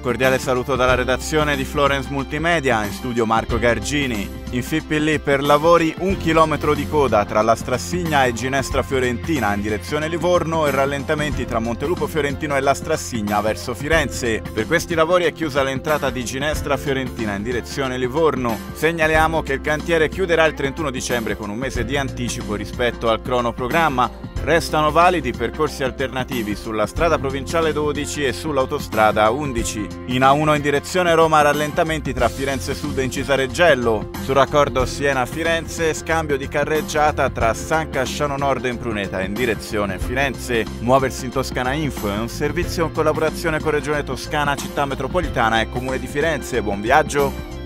cordiale saluto dalla redazione di Florence Multimedia, in studio Marco Gargini. Infippi lì per lavori 1 chilometro di coda tra la Strassigna e Ginestra Fiorentina in direzione Livorno e rallentamenti tra Montelupo Fiorentino e la Strassigna verso Firenze. Per questi lavori è chiusa l'entrata di Ginestra Fiorentina in direzione Livorno. Segnaliamo che il cantiere chiuderà il 31 dicembre con un mese di anticipo rispetto al cronoprogramma. Restano validi percorsi alternativi sulla strada provinciale 12 e sull'autostrada 11. In A1 in direzione Roma rallentamenti tra Firenze Sud e Incisareggello. Sul raccordo Siena-Firenze scambio di carreggiata tra San Casciano Nord e Impruneta in direzione Firenze. Muoversi in Toscana Info è un servizio in collaborazione con Regione Toscana, Città Metropolitana e Comune di Firenze. Buon viaggio!